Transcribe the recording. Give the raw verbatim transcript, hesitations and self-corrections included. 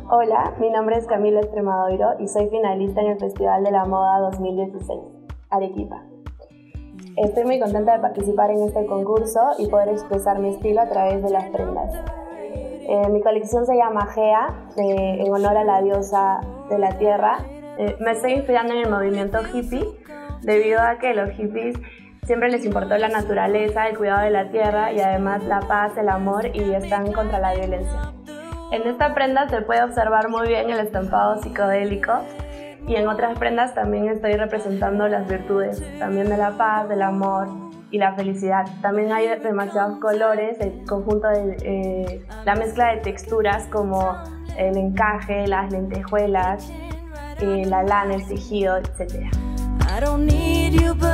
Hola, mi nombre es Camila Extremadoiro y soy finalista en el Festival de la Moda dos mil dieciséis, Arequipa. Estoy muy contenta de participar en este concurso y poder expresar mi estilo a través de las prendas. Eh, mi colección se llama Gea, eh, en honor a la diosa de la tierra. Eh, me estoy inspirando en el movimiento hippie, debido a que los hippies siempre les importó la naturaleza, el cuidado de la tierra y además la paz, el amor, y están contra la violencia. En esta prenda se puede observar muy bien el estampado psicodélico, y en otras prendas también estoy representando las virtudes, también de la paz, del amor y la felicidad. También hay demasiados colores, el conjunto de eh, la mezcla de texturas como el encaje, las lentejuelas, eh, la lana, el tejido, etcétera.